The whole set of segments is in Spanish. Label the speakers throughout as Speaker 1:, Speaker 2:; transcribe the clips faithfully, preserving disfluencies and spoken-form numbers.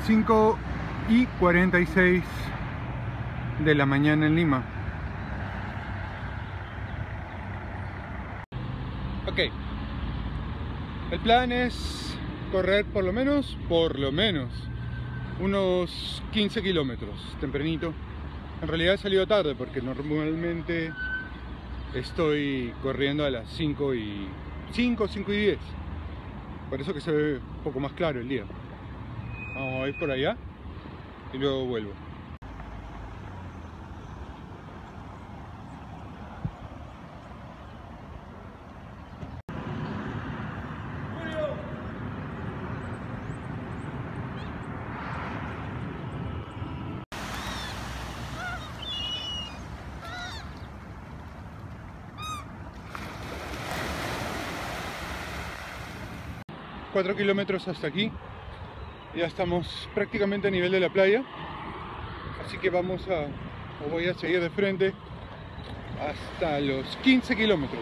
Speaker 1: cinco y cuarenta y seis de la mañana en Lima. Ok, el plan es correr por lo menos, por lo menos unos quince kilómetros tempranito. En realidad he salido tarde porque normalmente estoy corriendo a las cinco y cinco, cinco y diez. Por eso que se ve un poco más claro el día. Vamos a ir por allá y luego vuelvo. cuatro kilómetros hasta aquí, ya estamos prácticamente a nivel de la playa, así que vamos a, o voy a seguir de frente hasta los quince kilómetros.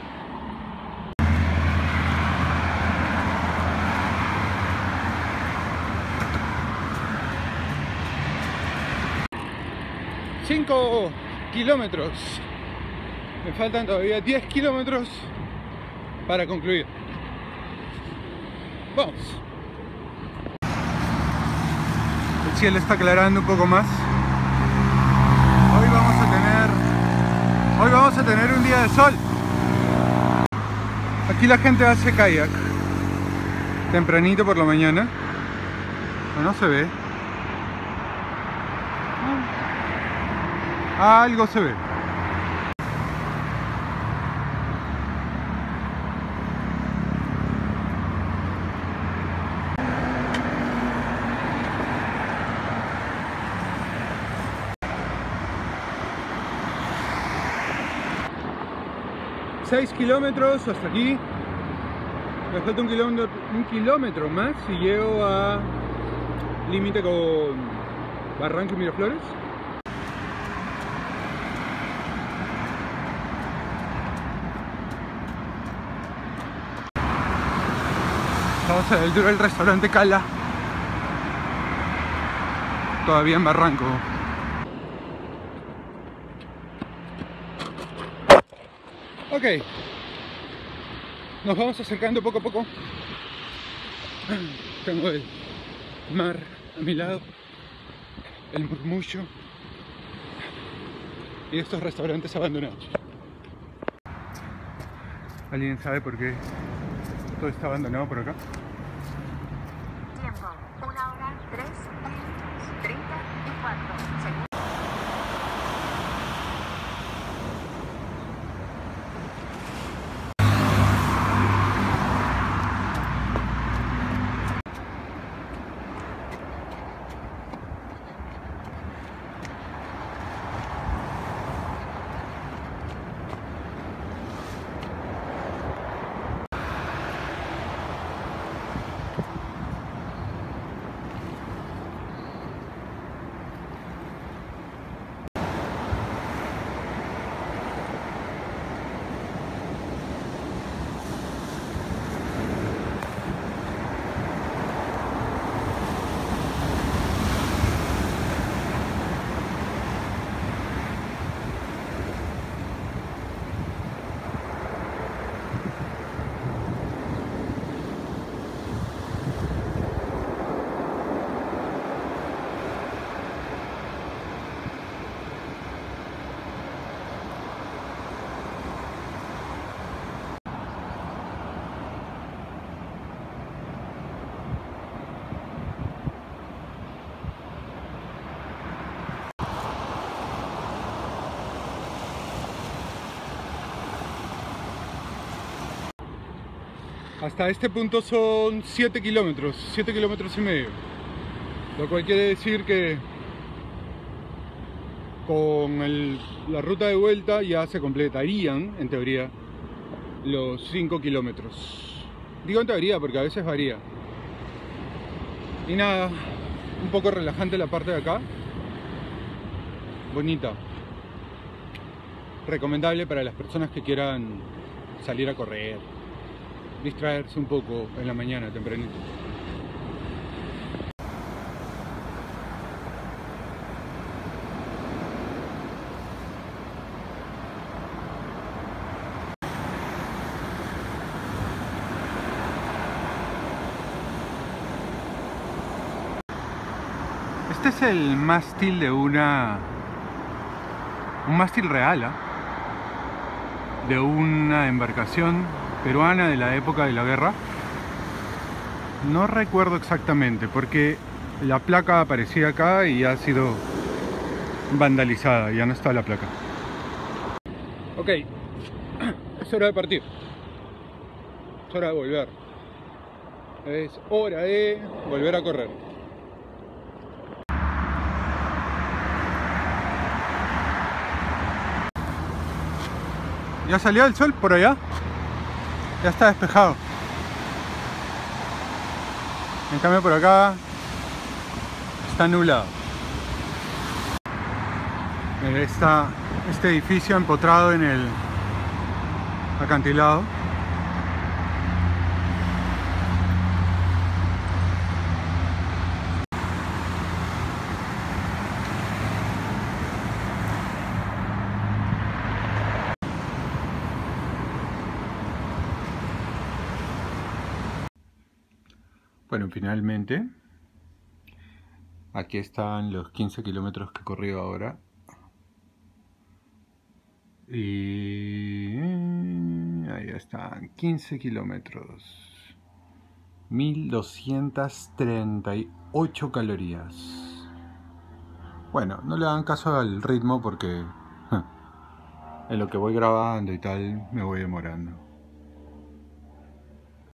Speaker 1: cinco kilómetros, me faltan todavía diez kilómetros para concluir. Vamos. El cielo está aclarando un poco más. Hoy vamos a tener Hoy vamos a tener un día de sol. Aquí la gente hace kayak tempranito por la mañana. No se ve. Algo se ve. seis kilómetros hasta aquí. Me falta un kilómetro, un kilómetro más y llego a límite con Barranco y Miraflores. Estamos a la altura del restaurante Cala, todavía en Barranco. Ok, nos vamos acercando poco a poco. Tengo el mar a mi lado, el murmullo y estos restaurantes abandonados. ¿Alguien sabe por qué todo está abandonado por acá?
Speaker 2: Tiempo, una hora, tres minutos, treinta y cuatro segundos.
Speaker 1: Hasta este punto son siete kilómetros, siete kilómetros y medio, lo cual quiere decir que con el, la ruta de vuelta ya se completarían, en teoría, los cinco kilómetros. Digo en teoría porque a veces varía. Y nada, un poco relajante la parte de acá, bonita, recomendable para las personas que quieran salir a correr, distraerse un poco en la mañana tempranito. Este es el mástil de una... un mástil real, ¿eh? De una embarcación peruana de la época de la guerra. No recuerdo exactamente porque la placa aparecía acá y ha sido vandalizada, ya no está la placa. Ok, es hora de partir, es hora de volver, es hora de volver a correr. Ya salió el sol por allá, ya está despejado. En cambio por acá está nublado. Está este edificio empotrado en el acantilado. Bueno, finalmente aquí están los quince kilómetros que he corrido ahora. Y ahí están, quince kilómetros, mil doscientas treinta y ocho calorías. Bueno, no le hagan caso al ritmo porque en lo que voy grabando y tal me voy demorando.